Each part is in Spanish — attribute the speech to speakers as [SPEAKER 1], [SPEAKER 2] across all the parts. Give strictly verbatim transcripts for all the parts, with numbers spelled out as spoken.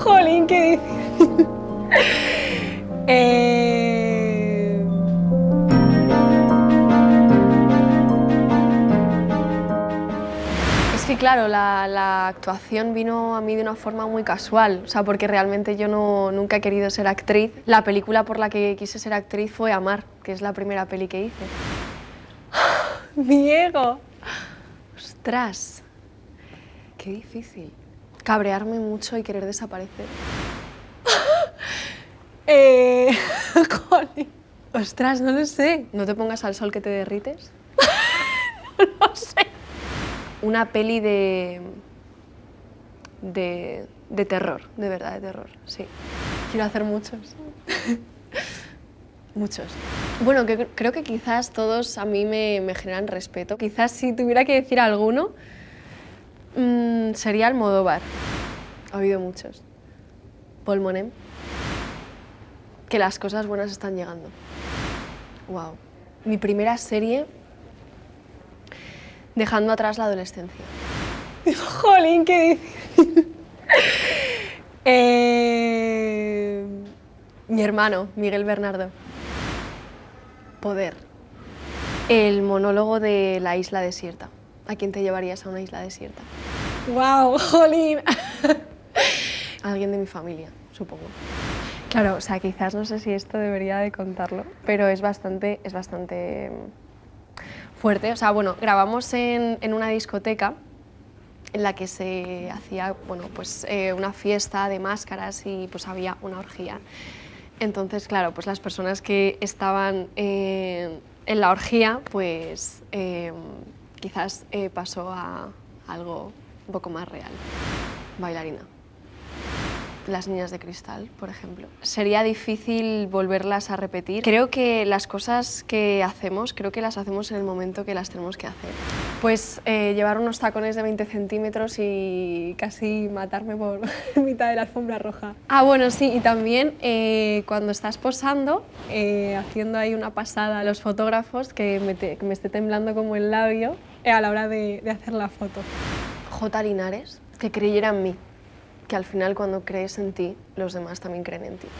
[SPEAKER 1] Jolín, qué difícil. eh... Es que claro, la, la actuación vino a mí de una forma muy casual, o sea, porque realmente yo no, nunca he querido ser actriz. La película por la que quise ser actriz fue Amar, que es la primera peli que hice. Diego. Ostras, qué difícil. Cabrearme mucho y querer desaparecer. eh... Jolín. Ostras, no lo sé. ¿No te pongas al sol que te derrites? No lo sé. Una peli de... de... de terror, de verdad, de terror, sí. Quiero hacer muchos. Muchos. Bueno, que, creo que quizás todos a mí me, me generan respeto. Quizás si tuviera que decir alguno, mmm, sería Almodóvar. Ha habido muchos. Paul Monem. Que las cosas buenas están llegando. Wow. Mi primera serie, dejando atrás la adolescencia. Jolín, qué difícil. eh... Mi hermano, Miguel Bernardo. Poder. El monólogo de la isla desierta. ¿A quién te llevarías a una isla desierta? ¡Wow! ¡Jolín! Alguien de mi familia, supongo. Claro, o sea, quizás no sé si esto debería de contarlo, pero es bastante, es bastante fuerte. O sea, bueno, grabamos en, en una discoteca en la que se hacía, bueno, pues eh, una fiesta de máscaras y pues había una orgía. Entonces, claro, pues las personas que estaban eh, en la orgía, pues eh, quizás eh, pasó a algo un poco más real. Bailarina. Las niñas de cristal, por ejemplo. Sería difícil volverlas a repetir. Creo que las cosas que hacemos, creo que las hacemos en el momento que las tenemos que hacer. Pues eh, llevar unos tacones de veinte centímetros y casi matarme por mitad de la alfombra roja. Ah, bueno, sí, y también eh, cuando estás posando, eh, haciendo ahí una pasada a los fotógrafos, que me, te, que me esté temblando como el labio eh, a la hora de, de hacer la foto. J. Linares, que creyera en mí. Que al final cuando crees en ti, los demás también creen en ti.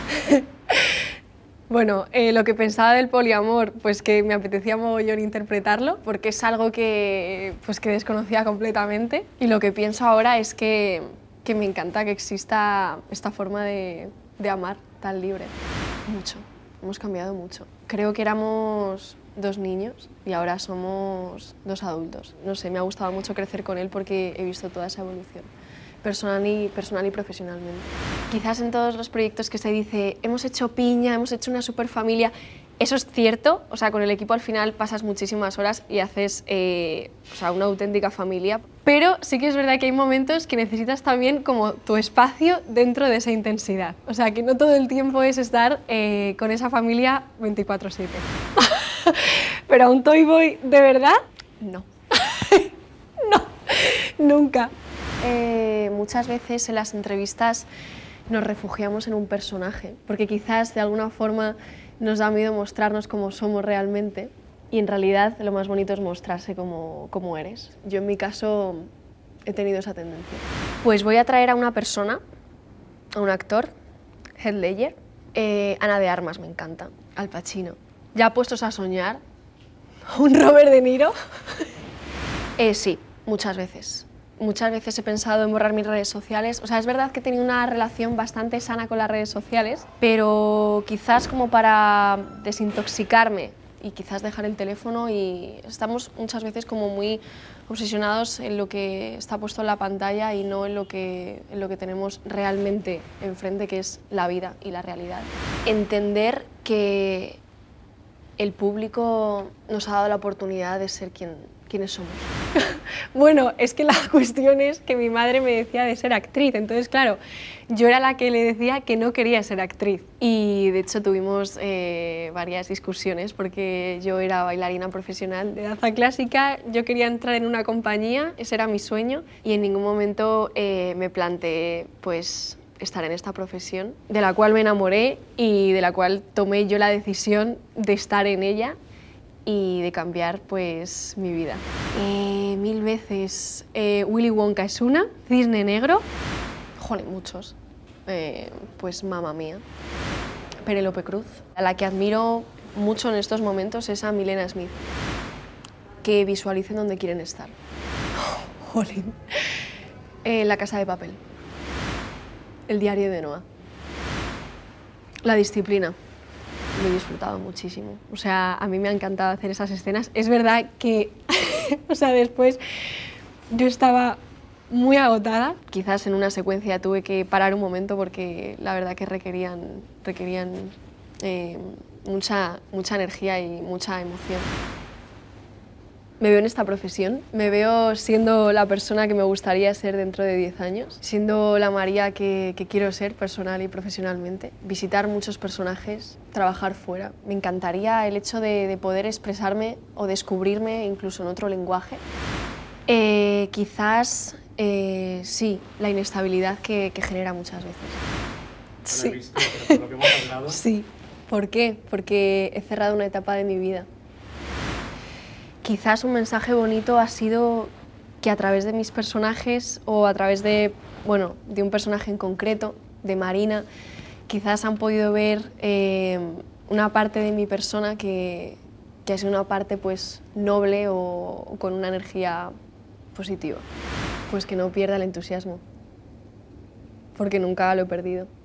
[SPEAKER 1] Bueno, eh, lo que pensaba del poliamor, pues que me apetecía mogollón interpretarlo, porque es algo que, pues que desconocía completamente. Y lo que pienso ahora es que, que me encanta que exista esta forma de, de amar tan libre. Mucho, hemos cambiado mucho. Creo que éramos dos niños y ahora somos dos adultos. No sé, me ha gustado mucho crecer con él porque he visto toda esa evolución. Personal y, personal y profesionalmente. Quizás en todos los proyectos que se dice hemos hecho piña, hemos hecho una super familia, eso es cierto, o sea, con el equipo al final pasas muchísimas horas y haces eh, o sea, una auténtica familia, pero sí que es verdad que hay momentos que necesitas también como tu espacio dentro de esa intensidad, o sea, que no todo el tiempo es estar eh, con esa familia veinticuatro siete. Pero a un Toy Boy, ¿de verdad? No. No, nunca. Eh, muchas veces en las entrevistas nos refugiamos en un personaje, porque quizás de alguna forma nos da miedo mostrarnos como somos realmente y en realidad lo más bonito es mostrarse como, como eres. Yo en mi caso he tenido esa tendencia. Pues voy a traer a una persona, a un actor, Heath Ledger, eh, Ana de Armas me encanta, Al Pacino. Ya puestos a soñar, un Robert De Niro. eh, sí, muchas veces. Muchas veces he pensado en borrar mis redes sociales. O sea, es verdad que he tenido una relación bastante sana con las redes sociales, pero quizás como para desintoxicarme y quizás dejar el teléfono y estamos muchas veces como muy obsesionados en lo que está puesto en la pantalla y no en lo que, en lo que tenemos realmente enfrente, que es la vida y la realidad. Entender que el público nos ha dado la oportunidad de ser quien, quienes somos. Bueno, es que la cuestión es que mi madre me decía de ser actriz, entonces claro, yo era la que le decía que no quería ser actriz y de hecho tuvimos eh, varias discusiones porque yo era bailarina profesional de danza clásica, yo quería entrar en una compañía, ese era mi sueño y en ningún momento eh, me planteé pues estar en esta profesión de la cual me enamoré y de la cual tomé yo la decisión de estar en ella y de cambiar pues mi vida. Eh, mil veces eh, Willy Wonka es una, Cisne Negro, joder, muchos, eh, pues Mamma Mía. Penélope Cruz. A la que admiro mucho en estos momentos es a Milena Smith, que visualicen dónde quieren estar. Jolín. Eh, La Casa de Papel. El diario de Noah. La Disciplina. Lo he disfrutado muchísimo. O sea, a mí me ha encantado hacer esas escenas. Es verdad que, o sea, después yo estaba muy agotada. Quizás en una secuencia tuve que parar un momento porque la verdad que requerían, requerían eh, mucha, mucha energía y mucha emoción. Me veo en esta profesión, me veo siendo la persona que me gustaría ser dentro de diez años, siendo la María que, que quiero ser personal y profesionalmente, visitar muchos personajes, trabajar fuera. Me encantaría el hecho de, de poder expresarme o descubrirme incluso en otro lenguaje. Eh, quizás, eh, sí, la inestabilidad que, que genera muchas veces. Sí.
[SPEAKER 2] Lo he visto, pero por lo que hemos hablado.
[SPEAKER 1] Sí. ¿Por qué? Porque he cerrado una etapa de mi vida. Quizás un mensaje bonito ha sido que a través de mis personajes o a través de, bueno, de un personaje en concreto, de Marina, quizás han podido ver eh, una parte de mi persona que, que ha sido una parte pues, noble o, o con una energía positiva. Pues que no pierda el entusiasmo, porque nunca lo he perdido.